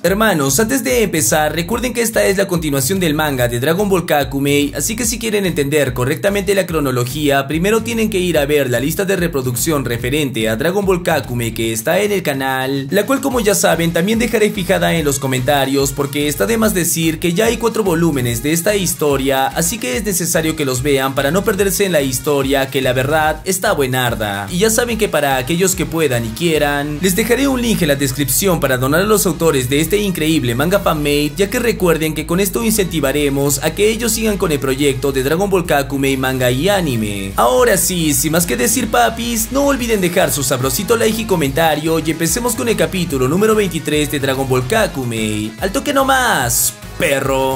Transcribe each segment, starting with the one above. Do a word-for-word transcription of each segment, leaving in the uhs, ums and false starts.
Hermanos, antes de empezar, recuerden que esta es la continuación del manga de Dragon Ball Kakumei, así que si quieren entender correctamente la cronología, primero tienen que ir a ver la lista de reproducción referente a Dragon Ball Kakumei que está en el canal, la cual, como ya saben, también dejaré fijada en los comentarios, porque está de más decir que ya hay cuatro volúmenes de esta historia, así que es necesario que los vean para no perderse en la historia, que la verdad está buenarda. Y ya saben que para aquellos que puedan y quieran, les dejaré un link en la descripción para donar a los autores de este increíble manga fanmade, ya que recuerden que con esto incentivaremos a que ellos sigan con el proyecto de Dragon Ball Kakumei manga y anime. Ahora sí, sin más que decir, papis, no olviden dejar su sabrosito like y comentario y empecemos con el capítulo número veintitrés de Dragon Ball Kakumei. ¡Al toque nomás, perro!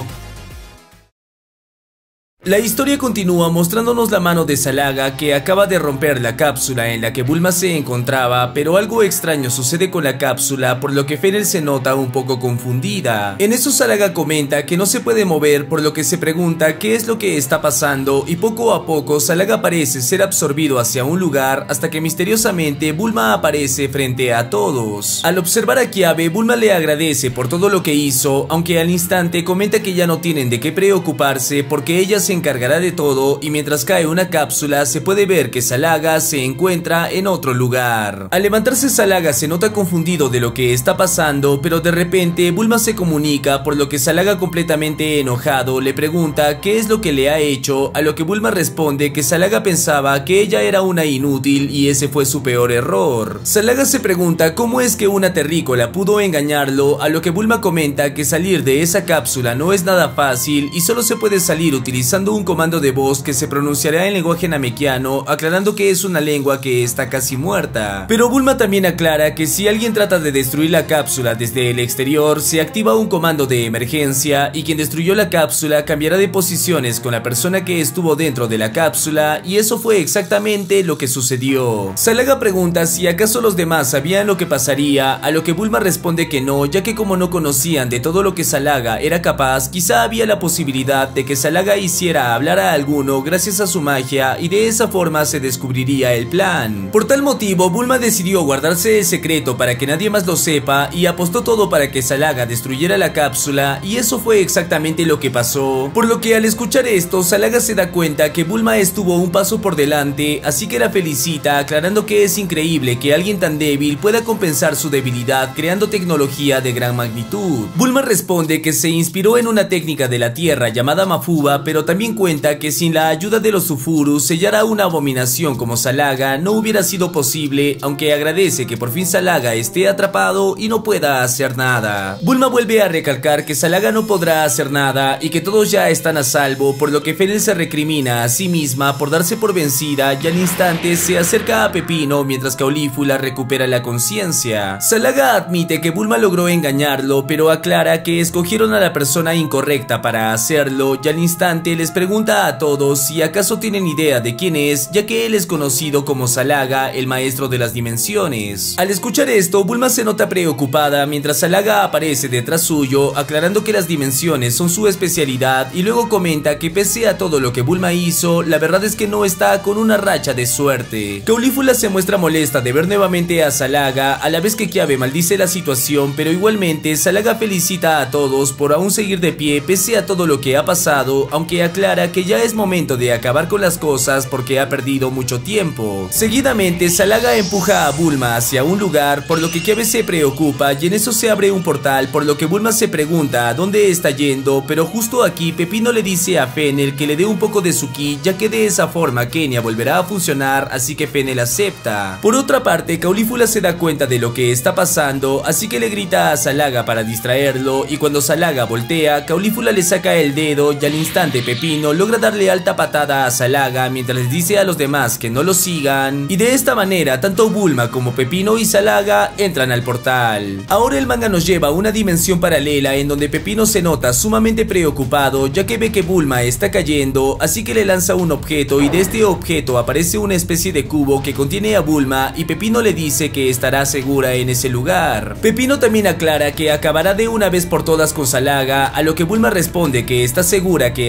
La historia continúa mostrándonos la mano de Salaga, que acaba de romper la cápsula en la que Bulma se encontraba, pero algo extraño sucede con la cápsula, por lo que Fennel se nota un poco confundida. En eso Salaga comenta que no se puede mover, por lo que se pregunta qué es lo que está pasando, y poco a poco Salaga parece ser absorbido hacia un lugar hasta que misteriosamente Bulma aparece frente a todos. Al observar a Kiabe, Bulma le agradece por todo lo que hizo, aunque al instante comenta que ya no tienen de qué preocuparse porque ella se encargará de todo, y mientras cae una cápsula se puede ver que Salaga se encuentra en otro lugar. Al levantarse Salaga se nota confundido de lo que está pasando, pero de repente Bulma se comunica, por lo que Salaga, completamente enojado, le pregunta qué es lo que le ha hecho, a lo que Bulma responde que Salaga pensaba que ella era una inútil y ese fue su peor error. Salaga se pregunta cómo es que una terrícola pudo engañarlo, a lo que Bulma comenta que salir de esa cápsula no es nada fácil y solo se puede salir utilizando un comando de voz que se pronunciará en lenguaje namekiano, aclarando que es una lengua que está casi muerta. Pero Bulma también aclara que si alguien trata de destruir la cápsula desde el exterior, se activa un comando de emergencia y quien destruyó la cápsula cambiará de posiciones con la persona que estuvo dentro de la cápsula, y eso fue exactamente lo que sucedió. Salaga pregunta si acaso los demás sabían lo que pasaría, a lo que Bulma responde que no, ya que como no conocían de todo lo que Salaga era capaz, quizá había la posibilidad de que Salaga hiciera a hablar a alguno gracias a su magia, y de esa forma se descubriría el plan. Por tal motivo, Bulma decidió guardarse el secreto para que nadie más lo sepa y apostó todo para que Salaga destruyera la cápsula, y eso fue exactamente lo que pasó. Por lo que al escuchar esto, Salaga se da cuenta que Bulma estuvo un paso por delante, así que la felicita, aclarando que es increíble que alguien tan débil pueda compensar su debilidad creando tecnología de gran magnitud. Bulma responde que se inspiró en una técnica de la tierra llamada Mafuba, pero también cuenta que sin la ayuda de los Sufuru sellar a una abominación como Salaga no hubiera sido posible, aunque agradece que por fin Salaga esté atrapado y no pueda hacer nada. Bulma vuelve a recalcar que Salaga no podrá hacer nada y que todos ya están a salvo, por lo que Fennel se recrimina a sí misma por darse por vencida, y al instante se acerca a Pepino mientras Caulifula recupera la conciencia. Salaga admite que Bulma logró engañarlo, pero aclara que escogieron a la persona incorrecta para hacerlo, y al instante les pregunta a todos si acaso tienen idea de quién es, ya que él es conocido como Salaga, el maestro de las dimensiones. Al escuchar esto, Bulma se nota preocupada mientras Salaga aparece detrás suyo, aclarando que las dimensiones son su especialidad, y luego comenta que pese a todo lo que Bulma hizo, la verdad es que no está con una racha de suerte. Caulifula se muestra molesta de ver nuevamente a Salaga, a la vez que Kiabe maldice la situación, pero igualmente Salaga felicita a todos por aún seguir de pie pese a todo lo que ha pasado, aunque aclara que ya es momento de acabar con las cosas porque ha perdido mucho tiempo. Seguidamente Salaga empuja a Bulma hacia un lugar, por lo que Kiabe se preocupa, y en eso se abre un portal, por lo que Bulma se pregunta a dónde está yendo, pero justo aquí Pepino le dice a Fennel que le dé un poco de su ki, ya que de esa forma Kenia volverá a funcionar, así que Fennel acepta. Por otra parte, Caulifula se da cuenta de lo que está pasando, así que le grita a Salaga para distraerlo, y cuando Salaga voltea, Caulifula le saca el dedo, y al instante Pepino logra darle alta patada a Salaga mientras les dice a los demás que no lo sigan, y de esta manera tanto Bulma como Pepino y Salaga entran al portal. Ahora el manga nos lleva a una dimensión paralela en donde Pepino se nota sumamente preocupado, ya que ve que Bulma está cayendo, así que le lanza un objeto, y de este objeto aparece una especie de cubo que contiene a Bulma, y Pepino le dice que estará segura en ese lugar. Pepino también aclara que acabará de una vez por todas con Salaga, a lo que Bulma responde que está segura que así será,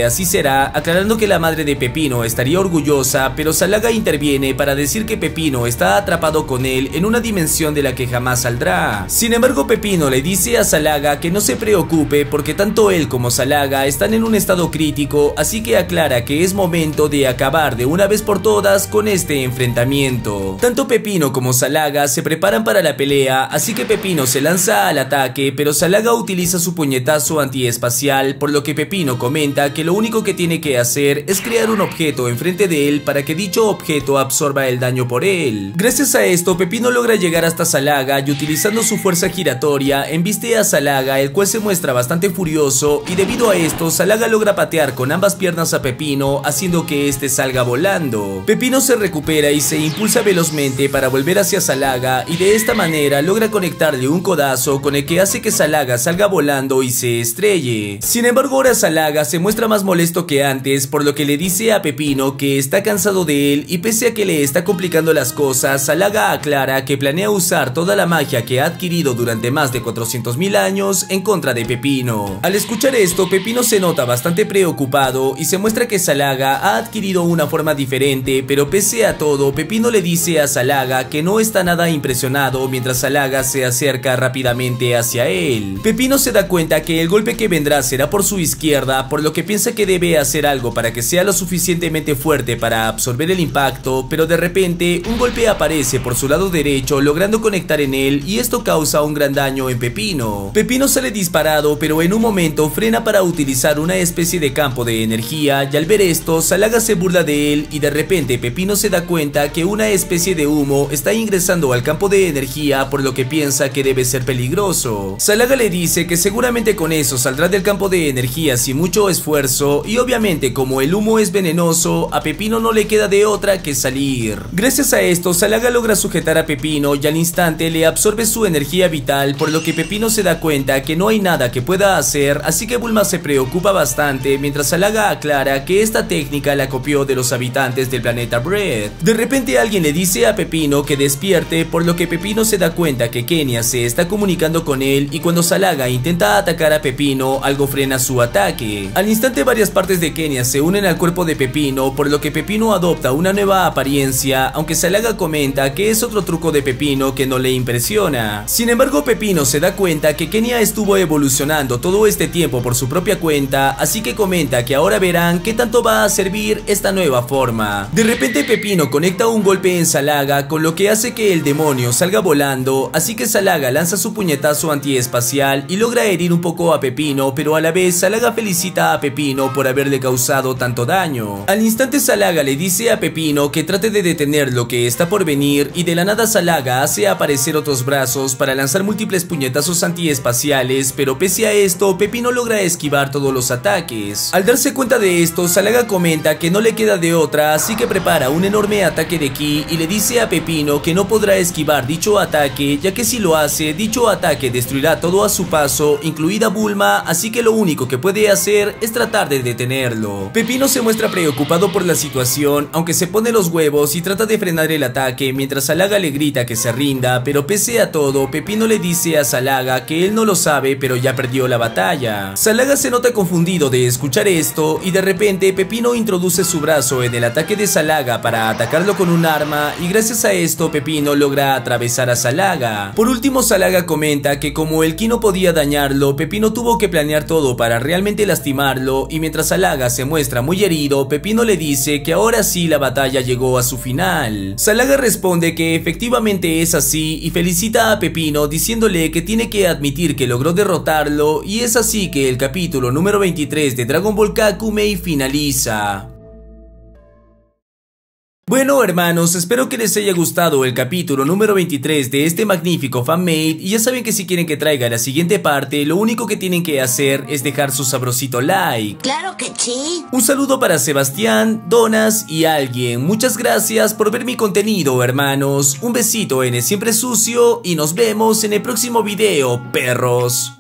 recupera, aclarando que la madre de Pepino estaría orgullosa, pero Salaga interviene para decir que Pepino está atrapado con él en una dimensión de la que jamás saldrá. Sin embargo, Pepino le dice a Salaga que no se preocupe porque tanto él como Salaga están en un estado crítico, así que aclara que es momento de acabar de una vez por todas con este enfrentamiento. Tanto Pepino como Salaga se preparan para la pelea, así que Pepino se lanza al ataque, pero Salaga utiliza su puñetazo antiespacial, por lo que Pepino comenta que lo único que tiene que hacer es crear un objeto enfrente de él para que dicho objeto absorba el daño por él. Gracias a esto, Pepino logra llegar hasta Salaga y utilizando su fuerza giratoria embiste a Salaga, el cual se muestra bastante furioso, y debido a esto Salaga logra patear con ambas piernas a Pepino, haciendo que este salga volando. Pepino se recupera y se impulsa velozmente para volver hacia Salaga, y de esta manera logra conectarle un codazo con el que hace que Salaga salga volando y se estrelle. Sin embargo, ahora Salaga se muestra más molesto que antes, por lo que le dice a Pepino que está cansado de él, y pese a que le está complicando las cosas, Salaga aclara que planea usar toda la magia que ha adquirido durante más de cuatrocientos mil años en contra de Pepino. Al escuchar esto, Pepino se nota bastante preocupado y se muestra que Salaga ha adquirido una forma diferente, pero pese a todo, Pepino le dice a Salaga que no está nada impresionado mientras Salaga se acerca rápidamente hacia él. Pepino se da cuenta que el golpe que vendrá será por su izquierda, por lo que piensa que debe hacer algo para que sea lo suficientemente fuerte para absorber el impacto, pero de repente un golpe aparece por su lado derecho, logrando conectar en él, y esto causa un gran daño en Pepino. Pepino sale disparado, pero en un momento frena para utilizar una especie de campo de energía, y al ver esto, Salaga se burla de él, y de repente Pepino se da cuenta que una especie de humo está ingresando al campo de energía, por lo que piensa que debe ser peligroso. Salaga le dice que seguramente con eso saldrá del campo de energía sin mucho esfuerzo, y obviamente como el humo es venenoso, a Pepino no le queda de otra que salir. Gracias a esto, Salaga logra sujetar a Pepino y al instante le absorbe su energía vital, por lo que Pepino se da cuenta que no hay nada que pueda hacer, así que Bulma se preocupa bastante mientras Salaga aclara que esta técnica la copió de los habitantes del planeta Bread. De repente alguien le dice a Pepino que despierte, por lo que Pepino se da cuenta que Kenia se está comunicando con él, y cuando Salaga intenta atacar a Pepino, algo frena su ataque. Al instante varias partes de Kenia se unen al cuerpo de Pepino, por lo que Pepino adopta una nueva apariencia, aunque Salaga comenta que es otro truco de Pepino que no le impresiona. Sin embargo, Pepino se da cuenta que Kenia estuvo evolucionando todo este tiempo por su propia cuenta, así que comenta que ahora verán qué tanto va a servir esta nueva forma. De repente Pepino conecta un golpe en Salaga, con lo que hace que el demonio salga volando, así que Salaga lanza su puñetazo antiespacial y logra herir un poco a Pepino, pero a la vez Salaga felicita a Pepino por haberle causado tanto daño. Al instante Salaga le dice a Pepino que trate de detener lo que está por venir, y de la nada Salaga hace aparecer otros brazos para lanzar múltiples puñetazos antiespaciales, pero pese a esto Pepino logra esquivar todos los ataques. Al darse cuenta de esto, Salaga comenta que no le queda de otra, así que prepara un enorme ataque de ki y le dice a Pepino que no podrá esquivar dicho ataque, ya que si lo hace, dicho ataque destruirá todo a su paso, incluida Bulma, así que lo único que puede hacer es tratar de detenerlo. Pepino se muestra preocupado por la situación, aunque se pone los huevos y trata de frenar el ataque mientras Salaga le grita que se rinda, pero pese a todo, Pepino le dice a Salaga que él no lo sabe, pero ya perdió la batalla. Salaga se nota confundido de escuchar esto, y de repente Pepino introduce su brazo en el ataque de Salaga para atacarlo con un arma, y gracias a esto Pepino logra atravesar a Salaga. Por último, Salaga comenta que como el ki no podía dañarlo, Pepino tuvo que planear todo para realmente lastimarlo, y mientras Salaga se muestra muy herido, Pepino le dice que ahora sí la batalla llegó a su final. Salaga responde que efectivamente es así y felicita a Pepino diciéndole que tiene que admitir que logró derrotarlo, y es así que el capítulo número veintitrés de Dragon Ball Kakumei finaliza. Bueno hermanos, espero que les haya gustado el capítulo número veintitrés de este magnífico fanmade, y ya saben que si quieren que traiga la siguiente parte, lo único que tienen que hacer es dejar su sabrosito like. ¡Claro que sí! Un saludo para Sebastián, Donas y alguien. Muchas gracias por ver mi contenido hermanos, un besito en el siempre sucio y nos vemos en el próximo video, perros.